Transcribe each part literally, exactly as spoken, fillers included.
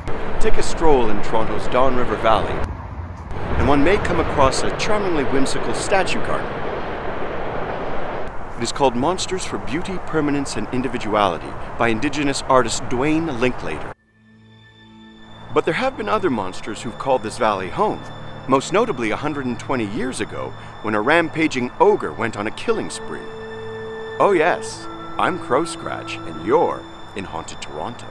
Take a stroll in Toronto's Don River Valley, and one may come across a charmingly whimsical statue garden. It is called Monsters for Beauty, Permanence, and Individuality by Indigenous artist Dwayne Linklater. But there have been other monsters who've called this valley home, most notably one hundred twenty years ago when a rampaging ogre went on a killing spree. Oh yes, I'm Crow Scratch, and you're in Haunted Toronto.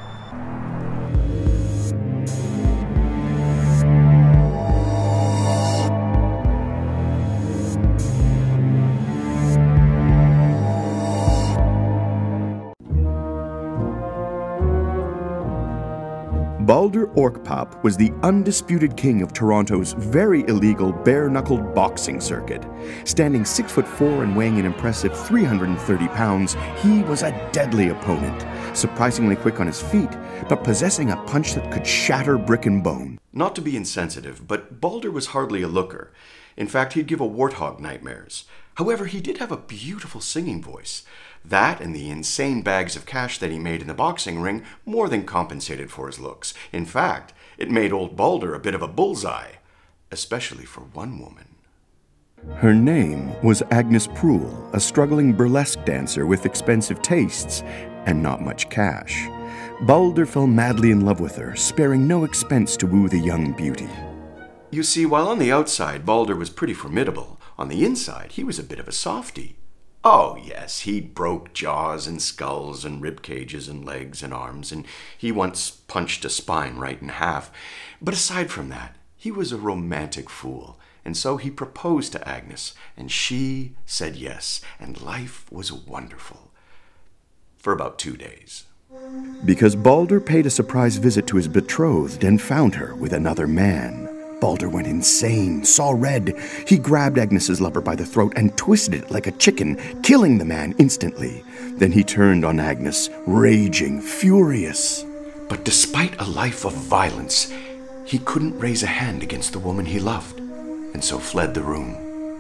Balder Orkpop was the undisputed king of Toronto's very illegal bare-knuckled boxing circuit. Standing six foot four and weighing an impressive three hundred thirty pounds, he was a deadly opponent, surprisingly quick on his feet, but possessing a punch that could shatter brick and bone. Not to be insensitive, but Balder was hardly a looker. In fact, he'd give a warthog nightmares. However, he did have a beautiful singing voice. That and the insane bags of cash that he made in the boxing ring more than compensated for his looks. In fact, it made old Balder a bit of a bullseye, especially for one woman. Her name was Agnes Proul, a struggling burlesque dancer with expensive tastes and not much cash. Balder fell madly in love with her, sparing no expense to woo the young beauty. You see, while on the outside Balder was pretty formidable, on the inside he was a bit of a softy. Oh yes, he broke jaws and skulls and rib cages and legs and arms, and he once punched a spine right in half. But aside from that, he was a romantic fool, and so he proposed to Agnes, and she said yes, and life was wonderful. For about two days. Because Balder paid a surprise visit to his betrothed and found her with another man. Balder went insane, saw red. He grabbed Agnes's lover by the throat and twisted it like a chicken, killing the man instantly. Then he turned on Agnes, raging, furious. But despite a life of violence, he couldn't raise a hand against the woman he loved, and so fled the room.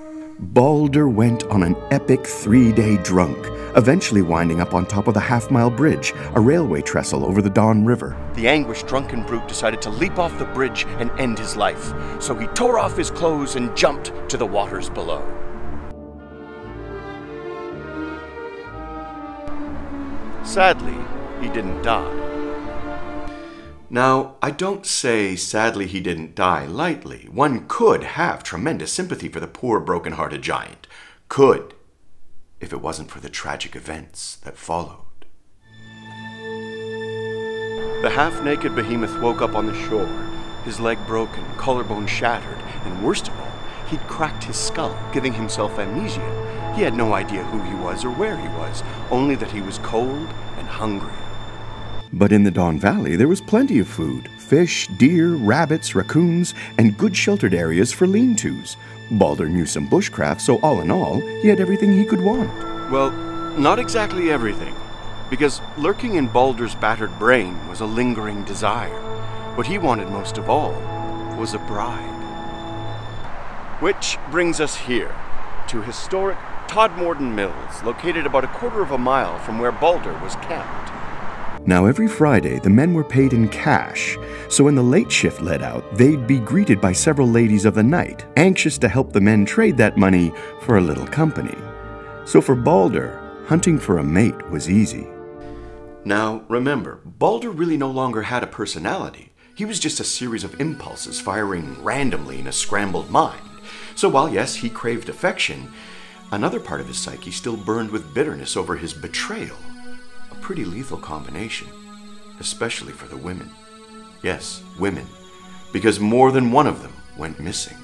Balder went on an epic three-day drunk, eventually winding up on top of the Half-Mile Bridge, a railway trestle over the Don River. The anguished drunken brute decided to leap off the bridge and end his life, so he tore off his clothes and jumped to the waters below. Sadly, he didn't die. Now, I don't say sadly he didn't die lightly. One could have tremendous sympathy for the poor broken-hearted giant. Could, if it wasn't for the tragic events that followed. The half-naked behemoth woke up on the shore, his leg broken, collarbone shattered, and worst of all, he'd cracked his skull, giving himself amnesia. He had no idea who he was or where he was, only that he was cold and hungry. But in the Don Valley, there was plenty of food. Fish, deer, rabbits, raccoons, and good sheltered areas for lean-tos. Balder knew some bushcraft, so all in all, he had everything he could want. Well, not exactly everything. Because lurking in Balder's battered brain was a lingering desire. What he wanted most of all was a bride. Which brings us here, to historic Todmorden Mills, located about a quarter of a mile from where Balder was camped. Now, every Friday, the men were paid in cash, so when the late shift let out, they'd be greeted by several ladies of the night, anxious to help the men trade that money for a little company. So for Balder, hunting for a mate was easy. Now, remember, Balder really no longer had a personality. He was just a series of impulses firing randomly in a scrambled mind. So while, yes, he craved affection, another part of his psyche still burned with bitterness over his betrayal. A pretty lethal combination, especially for the women. Yes, women, because more than one of them went missing.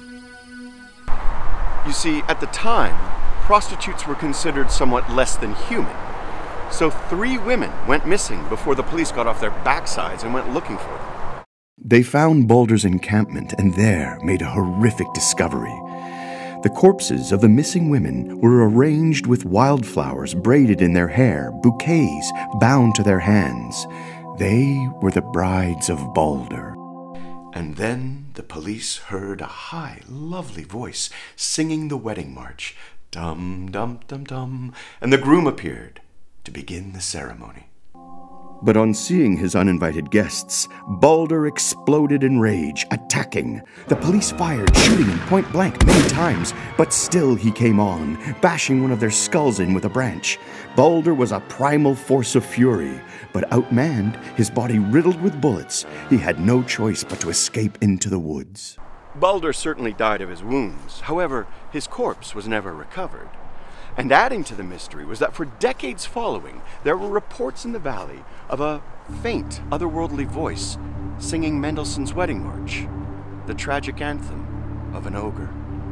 You see, at the time, prostitutes were considered somewhat less than human. So three women went missing before the police got off their backsides and went looking for them. They found Balder's encampment and there made a horrific discovery. The corpses of the missing women were arranged with wildflowers braided in their hair, bouquets bound to their hands. They were the brides of Balder. And then the police heard a high, lovely voice singing the wedding march, dum dum dum dum, and the groom appeared to begin the ceremony. But on seeing his uninvited guests, Balder exploded in rage, attacking. The police fired, shooting him point blank many times, but still he came on, bashing one of their skulls in with a branch. Balder was a primal force of fury, but outmanned, his body riddled with bullets, he had no choice but to escape into the woods. Balder certainly died of his wounds. However, his corpse was never recovered. And adding to the mystery was that for decades following, there were reports in the valley of a faint, otherworldly voice singing Mendelssohn's Wedding March, the tragic anthem of an ogre.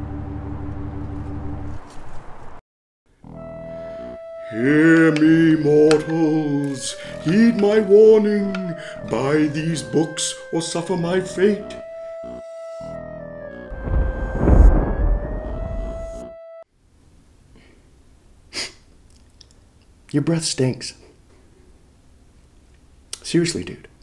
Hear me, mortals, heed my warning, buy these books or suffer my fate. Your breath stinks. Seriously, dude.